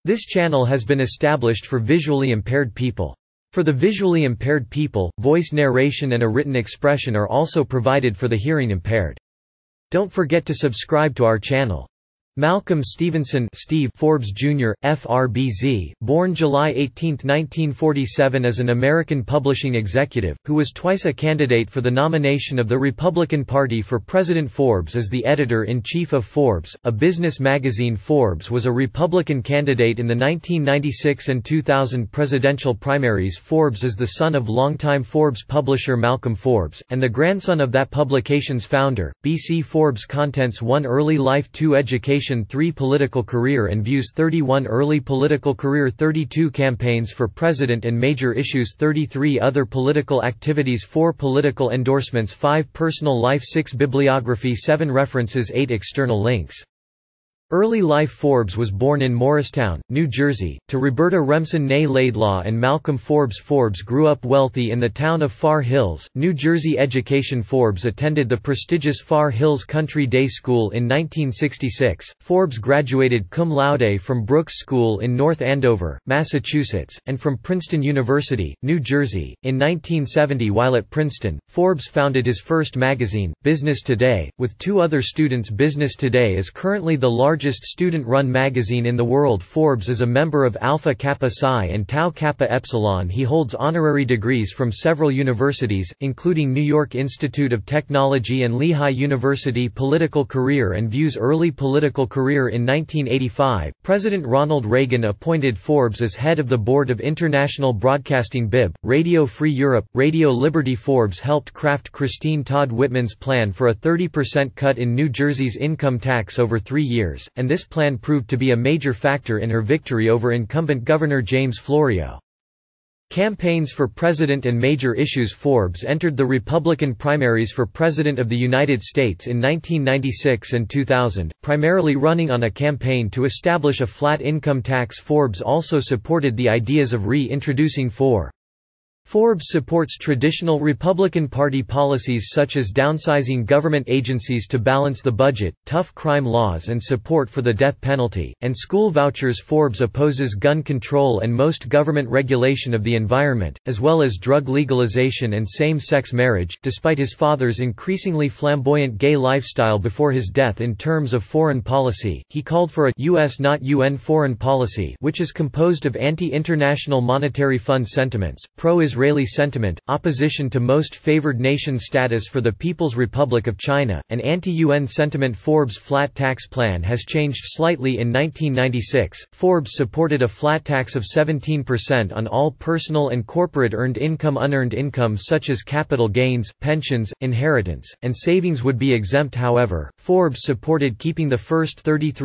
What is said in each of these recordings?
This channel has been established for visually impaired people. For the visually impaired people, voice narration and a written expression are also provided for the hearing impaired. Don't forget to subscribe to our channel. Malcolm Stevenson Steve Forbes Jr., FRBZ, born July 18, 1947 is an American publishing executive, who was twice a candidate for the nomination of the Republican Party for President. Forbes is the editor-in-chief of Forbes, a business magazine. Forbes was a Republican candidate in the 1996 and 2000 presidential primaries. Forbes is the son of longtime Forbes publisher Malcolm Forbes, and the grandson of that publication's founder, B.C. Forbes. Contents: 1 Early life, 2 Education, 3 Political career and views, 31 Early political career, 32 Campaigns for President and major issues, 33 Other political activities, 4 Political endorsements, 5 Personal life, 6 Bibliography, 7 References, 8 External links. Early life: Forbes was born in Morristown, New Jersey, to Roberta Remsen née Laidlaw and Malcolm Forbes. Forbes grew up wealthy in the town of Far Hills, New Jersey. Education: Forbes attended the prestigious Far Hills Country Day School in 1966. Forbes graduated cum laude from Brooks School in North Andover, Massachusetts, and from Princeton University, New Jersey. In 1970, while at Princeton, Forbes founded his first magazine, Business Today, with 2 other students. Business Today is currently the largest student-run magazine in the world. Forbes is a member of Alpha Kappa Psi and Tau Kappa Epsilon. He holds honorary degrees from several universities, including New York Institute of Technology and Lehigh University. Political career and views: early political career. In 1985, President Ronald Reagan appointed Forbes as head of the board of International Broadcasting BIB, Radio Free Europe, Radio Liberty. Forbes helped craft Christine Todd Whitman's plan for a 30% cut in New Jersey's income tax over 3 years, and this plan proved to be a major factor in her victory over incumbent Governor James Florio. Campaigns for President and major issues: Forbes entered the Republican primaries for President of the United States in 1996 and 2000, primarily running on a campaign to establish a flat income tax. Forbes also supported the ideas of re-introducing Forbes supports traditional Republican Party policies such as downsizing government agencies to balance the budget, tough crime laws and support for the death penalty, and school vouchers. Forbes opposes gun control and most government regulation of the environment, as well as drug legalization and same-sex marriage. Despite his father's increasingly flamboyant gay lifestyle before his death, in terms of foreign policy, he called for a U.S. not UN foreign policy, which is composed of anti-International Monetary Fund sentiments, pro-Israeli sentiment, opposition to most favored nation status for the People's Republic of China, and anti-UN sentiment. Forbes' flat tax plan has changed slightly. In 1996, Forbes supported a flat tax of 17% on all personal and corporate earned income. Unearned income such as capital gains, pensions, inheritance, and savings would be exempt. However, Forbes supported keeping the first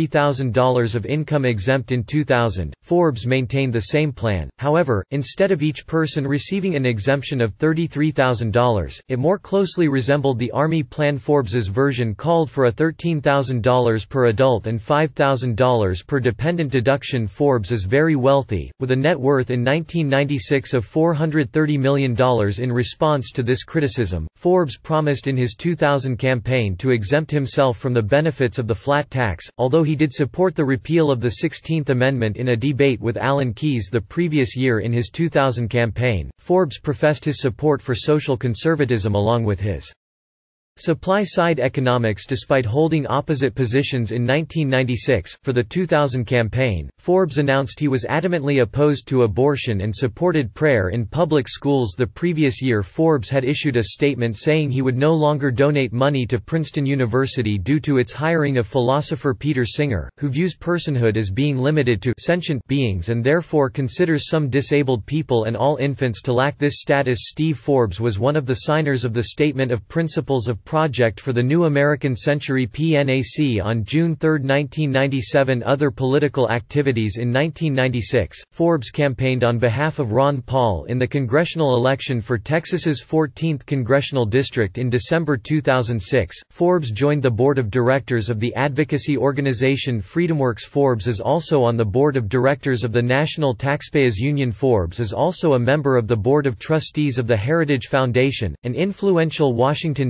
$33,000 of income exempt. In 2000, Forbes maintained the same plan. However, instead of each person receiving an exemption of $33,000, it more closely resembled the Army plan. Forbes's version called for a $13,000 per adult and $5,000 per dependent deduction. Forbes is very wealthy, with a net worth in 1996 of $430 million. In response to this criticism, Forbes promised in his 2000 campaign to exempt himself from the benefits of the flat tax, although he did support the repeal of the 16th Amendment in a debate with Alan Keyes the previous year. In his 2000 campaign, Forbes professed his support for social conservatism along with his supply-side economics. Despite holding opposite positions in 1996, for the 2000 campaign, Forbes announced he was adamantly opposed to abortion and supported prayer in public schools. The previous year, Forbes had issued a statement saying he would no longer donate money to Princeton University due to its hiring of philosopher Peter Singer, who views personhood as being limited to sentient beings and therefore considers some disabled people and all infants to lack this status. Steve Forbes was one of the signers of the Statement of Principles of Project for the New American Century (PNAC) on June 3, 1997. Other political activities. In 1996, Forbes campaigned on behalf of Ron Paul in the congressional election for Texas's 14th congressional district. In December 2006, Forbes joined the board of directors of the advocacy organization FreedomWorks. Forbes is also on the board of directors of the National Taxpayers Union. Forbes is also a member of the board of trustees of the Heritage Foundation, an influential Washington, D.C.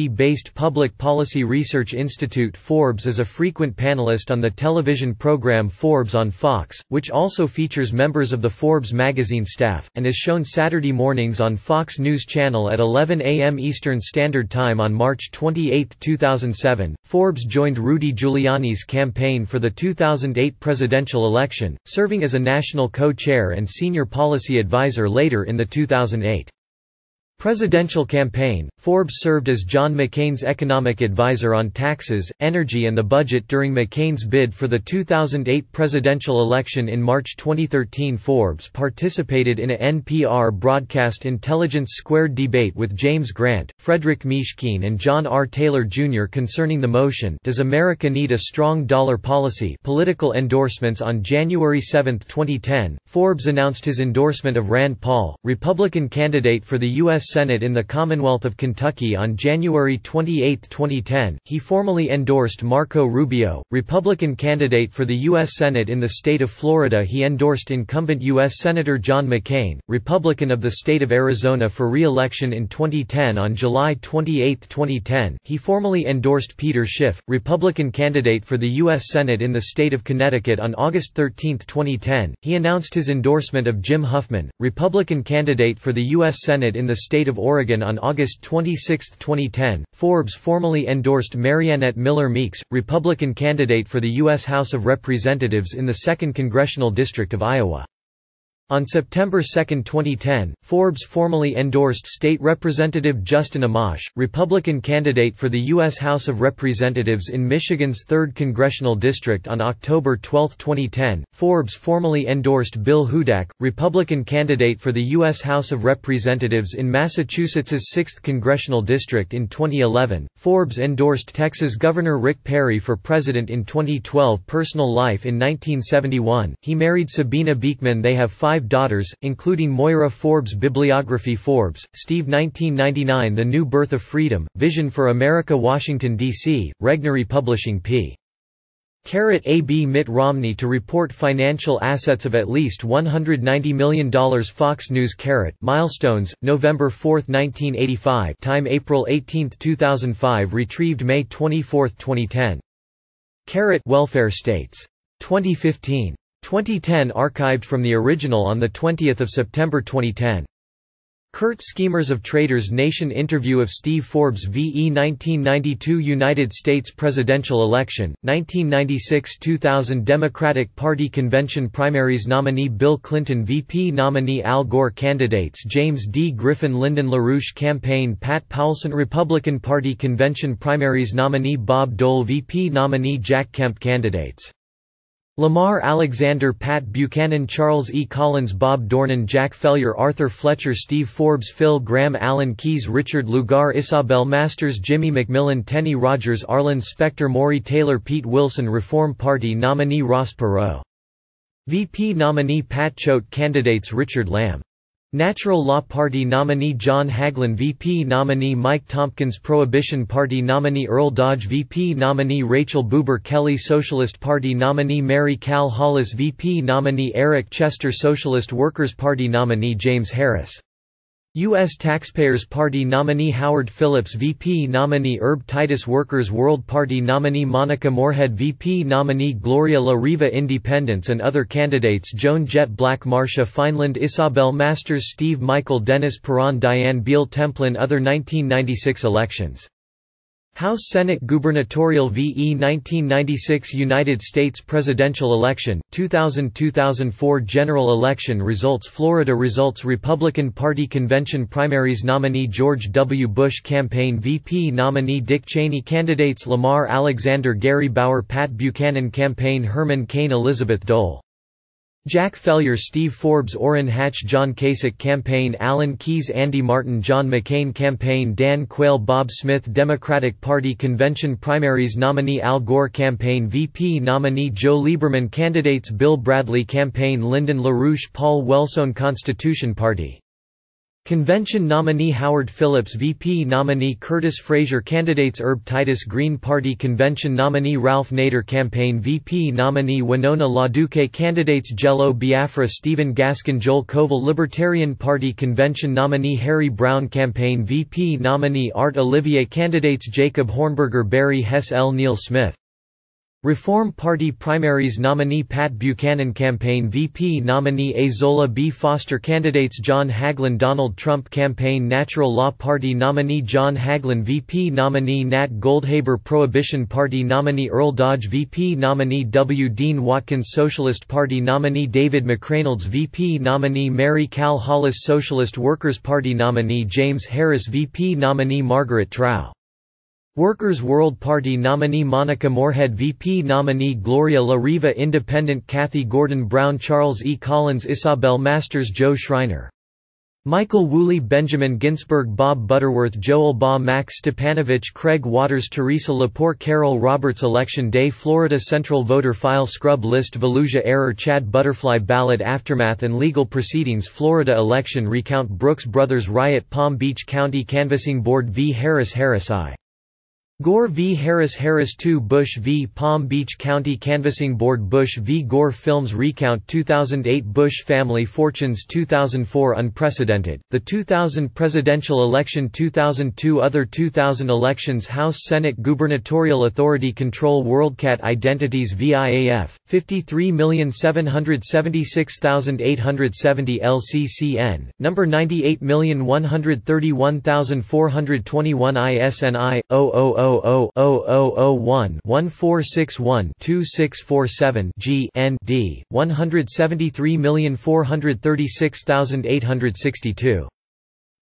Miami-based public policy research institute Forbes is a frequent panelist on the television program Forbes on Fox, which also features members of the Forbes magazine staff, and is shown Saturday mornings on Fox News Channel at 11 a.m. Eastern Standard Time on March 28, 2007. Forbes joined Rudy Giuliani's campaign for the 2008 presidential election, serving as a national co-chair and senior policy advisor later in the 2008 presidential campaign. Forbes served as John McCain's economic advisor on taxes, energy and the budget during McCain's bid for the 2008 presidential election in March 2013. Forbes participated in a NPR broadcast Intelligence Squared debate with James Grant, Frederick Mishkin and John R. Taylor Jr. concerning the motion, "Does America Need a Strong Dollar Policy?" Political endorsements. On January 7, 2010, Forbes announced his endorsement of Rand Paul, Republican candidate for the U.S. Senate in the Commonwealth of Kentucky. On January 28, 2010, he formally endorsed Marco Rubio, Republican candidate for the U.S. Senate in the state of Florida. He endorsed incumbent U.S. Senator John McCain, Republican of the state of Arizona for re-election in 2010. On July 28, 2010, he formally endorsed Peter Schiff, Republican candidate for the U.S. Senate in the state of Connecticut. On August 13, 2010, he announced his endorsement of Jim Huffman, Republican candidate for the U.S. Senate in the state of Oregon. On August 26, 2010, Forbes formally endorsed Mariannette Miller Meeks, Republican candidate for the U.S. House of Representatives in the 2nd Congressional District of Iowa. On September 2, 2010, Forbes formally endorsed State Representative Justin Amash, Republican candidate for the U.S. House of Representatives in Michigan's 3rd Congressional District. On October 12, 2010, Forbes formally endorsed Bill Hudak, Republican candidate for the U.S. House of Representatives in Massachusetts's 6th Congressional District. In 2011, Forbes endorsed Texas Governor Rick Perry for president in 2012. Personal life. In 1971, he married Sabina Beekman. They have 5 daughters, including Moira Forbes. Bibliography. Forbes, Steve. 1999. The New Birth of Freedom, Vision for America. Washington, D.C., Regnery Publishing. p. AB Mitt Romney to report financial assets of at least $190 million. Fox News. Milestones, November 4, 1985. Time April 18, 2005. Retrieved May 24, 2010. Welfare States. 2015. 2010. Archived from the original on 20 September 2010. Kurt Schemers of Traders Nation interview of Steve Forbes VE 1992 United States presidential election, 1996–2000 Democratic Party convention primaries nominee Bill Clinton VP nominee Al Gore candidates James D. Griffin Lyndon LaRouche campaign Pat Powelson Republican Party convention primaries nominee Bob Dole VP nominee Jack Kemp candidates Lamar Alexander Pat Buchanan Charles E. Collins Bob Dornan Jack Fellier Arthur Fletcher Steve Forbes Phil Graham Alan Keyes Richard Lugar Isabel Masters Jimmy McMillan Tenny Rogers Arlen Specter Maury Taylor Pete Wilson Reform Party nominee Ross Perot VP nominee Pat Choate Candidates Richard Lamb Natural Law Party nominee John Hagelin VP nominee Mike Tompkins Prohibition Party nominee Earl Dodge VP nominee Rachel Buber Kelly Socialist Party nominee Mary Cal Hollis VP nominee Eric Chester Socialist Workers Party nominee James Harris U.S. Taxpayers Party nominee Howard Phillips VP nominee Herb Titus Workers World Party nominee Monica Moorhead VP nominee Gloria La Riva Independents and other candidates Joan Jett Black Marsha Fineland Isabel Masters Steve Michael Dennis Perron Diane Beale Templin Other 1996 elections House Senate Gubernatorial VE 1996 United States Presidential Election, 2000–2004 General Election Results Florida Results Republican Party Convention Primaries Nominee George W. Bush Campaign VP Nominee Dick Cheney Candidates Lamar Alexander Gary Bauer Pat Buchanan Campaign Herman Cain Elizabeth Dole Jack Fellier Steve Forbes Orrin Hatch John Kasich Campaign Alan Keyes Andy Martin John McCain Campaign Dan Quayle Bob Smith Democratic Party Convention Primaries Nominee Al Gore Campaign VP nominee Joe Lieberman Candidates Bill Bradley Campaign Lyndon LaRouche Paul Wellstone Constitution Party Convention nominee Howard Phillips, VP nominee Curtis Fraser, candidates Herb Titus, Green Party Convention nominee Ralph Nader, campaign VP nominee Winona LaDuke, candidates Jello Biafra, Stephen Gaskin, Joel Koval, Libertarian Party Convention nominee Harry Brown, campaign VP nominee Art Olivier, candidates Jacob Hornberger, Barry Hess, L. Neil Smith. Reform Party primaries nominee Pat Buchanan, campaign VP nominee A. Zola B. Foster, candidates John Hagelin, Donald Trump, campaign Natural Law Party nominee John Hagelin, VP nominee Nat Goldhaber, Prohibition Party nominee Earl Dodge, VP nominee W. Dean Watkins, Socialist Party nominee David McReynolds, VP nominee Mary Cal Hollis, Socialist Workers Party nominee James Harris, VP nominee Margaret Trow. Workers' World Party nominee Monica Moorhead, VP nominee Gloria La Riva, Independent Kathy Gordon Brown, Charles E. Collins, Isabel Masters, Joe Schreiner. Michael Woolley, Benjamin Ginsberg, Bob Butterworth, Joel Baugh, Max Stepanovich, Craig Waters, Teresa Laporte, Carol Roberts. Election Day, Florida Central Voter File Scrub List, Volusia Error, Chad Butterfly, Ballot Aftermath and Legal Proceedings, Florida Election Recount, Brooks Brothers Riot, Palm Beach County Canvassing Board v. Harris, Harris I. Gore v. Harris, Harris II, Bush v. Palm Beach County Canvassing Board, Bush v. Gore. Films Recount 2008, Bush Family Fortunes 2004, Unprecedented, the 2000 Presidential Election, 2002 Other 2000 Elections, House Senate Gubernatorial Authority Control, WorldCat Identities VIAF, 53,776,870 LCCN, number 98,131,421 ISNI, 0000001-1461-2647 G N D 173,436,862